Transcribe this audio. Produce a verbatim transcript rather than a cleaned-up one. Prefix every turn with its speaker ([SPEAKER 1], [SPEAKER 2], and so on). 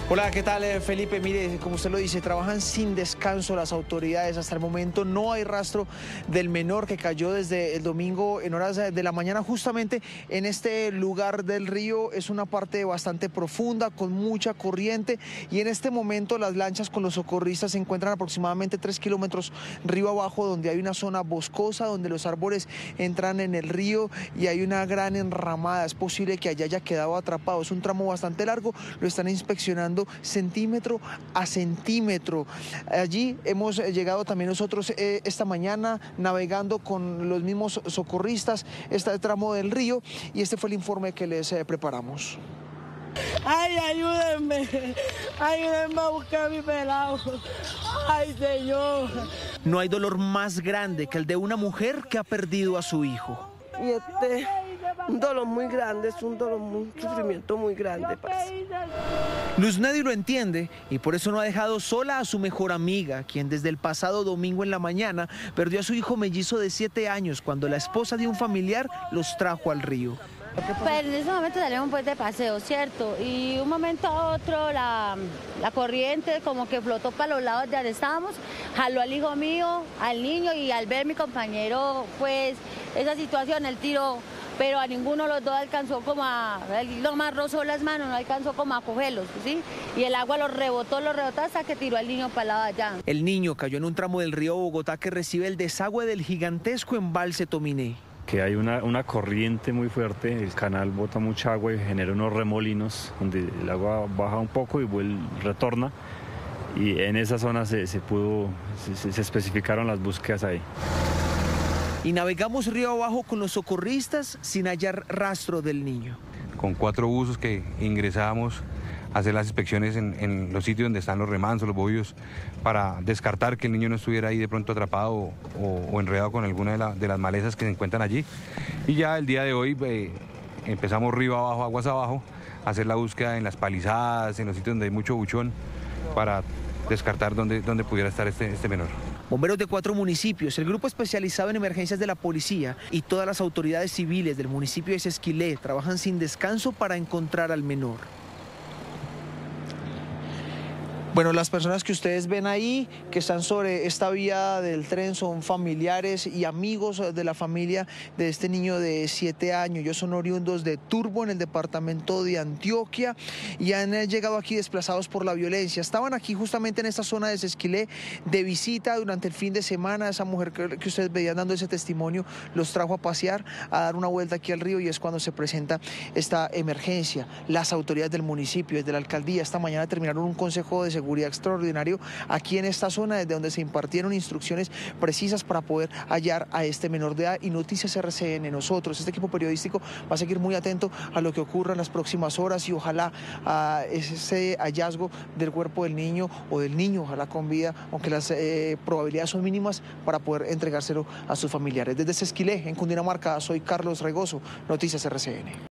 [SPEAKER 1] Hola, ¿qué tal, eh, Felipe? Mire, como usted lo dice, trabajan sin descanso las autoridades. Hasta el momento no hay rastro del menor que cayó desde el domingo en horas de la mañana. Justamente en este lugar del río es una parte bastante profunda, con mucha corriente, y en este momento las lanchas con los socorristas se encuentran aproximadamente tres kilómetros río abajo, donde hay una zona boscosa, donde los árboles entran en el río y hay una gran enramada. Es posible que allá haya quedado atrapado. Es un tramo bastante largo, lo están inspeccionando centímetro a centímetro. Allí hemos llegado también nosotros eh, esta mañana navegando con los mismos socorristas este tramo del río, y este fue el informe que les eh, preparamos.
[SPEAKER 2] Ay, ayúdenme, ayúdenme a buscar a mi pelado. Ay, señor.
[SPEAKER 1] No hay dolor más grande que el de una mujer que ha perdido a su hijo.
[SPEAKER 2] Y este, un dolor muy grande, es un dolor, un sufrimiento muy grande, parce.
[SPEAKER 1] Luz Nedi lo entiende y por eso no ha dejado sola a su mejor amiga, quien desde el pasado domingo en la mañana perdió a su hijo mellizo de siete años cuando la esposa de un familiar los trajo al río.
[SPEAKER 3] Pues en ese momento salimos pues de paseo, ¿cierto? Y un momento a otro la, la corriente como que flotó para los lados de donde estábamos, jaló al hijo mío, al niño, y al ver mi compañero pues esa situación, el tiro, pero a ninguno de los dos alcanzó como a, él nomás rozó las manos, no alcanzó como a cogerlos, ¿sí? Y el agua lo rebotó, lo rebotó hasta que tiró al niño para el lado de allá.
[SPEAKER 1] El niño cayó en un tramo del río Bogotá que recibe el desagüe del gigantesco embalse Tominé.
[SPEAKER 4] Que hay una, una corriente muy fuerte, el canal bota mucha agua y genera unos remolinos donde el agua baja un poco y vuelve, retorna, y en esa zona se, se pudo, se, se especificaron las búsquedas ahí.
[SPEAKER 1] Y navegamos río abajo con los socorristas sin hallar rastro del niño.
[SPEAKER 5] Con cuatro buzos que ingresamos a hacer las inspecciones en, en los sitios donde están los remansos, los bohíos, para descartar que el niño no estuviera ahí de pronto atrapado o, o, o enredado con alguna de, la, de las malezas que se encuentran allí. Y ya el día de hoy eh, empezamos río abajo, aguas abajo, a hacer la búsqueda en las palizadas, en los sitios donde hay mucho buchón, para descartar dónde, dónde pudiera estar este, este menor.
[SPEAKER 1] Bomberos de cuatro municipios, el grupo especializado en emergencias de la policía y todas las autoridades civiles del municipio de Sesquilé trabajan sin descanso para encontrar al menor. Bueno, las personas que ustedes ven ahí, que están sobre esta vía del tren, son familiares y amigos de la familia de este niño de siete años. Ellos son oriundos de Turbo, en el departamento de Antioquia, y han llegado aquí desplazados por la violencia. Estaban aquí justamente en esta zona de Sesquilé de visita durante el fin de semana. Esa mujer que, que ustedes veían dando ese testimonio los trajo a pasear, a dar una vuelta aquí al río, y es cuando se presenta esta emergencia. Las autoridades del municipio, desde la alcaldía, esta mañana terminaron un consejo de seguridad seguridad extraordinario aquí en esta zona, desde donde se impartieron instrucciones precisas para poder hallar a este menor de edad. Y Noticias R C N, nosotros, este equipo periodístico, va a seguir muy atento a lo que ocurra en las próximas horas, y ojalá a ese hallazgo del cuerpo del niño o del niño, ojalá con vida, aunque las eh, probabilidades son mínimas, para poder entregárselo a sus familiares. Desde Sesquilé, en Cundinamarca, soy Carlos Regoso, Noticias R C N.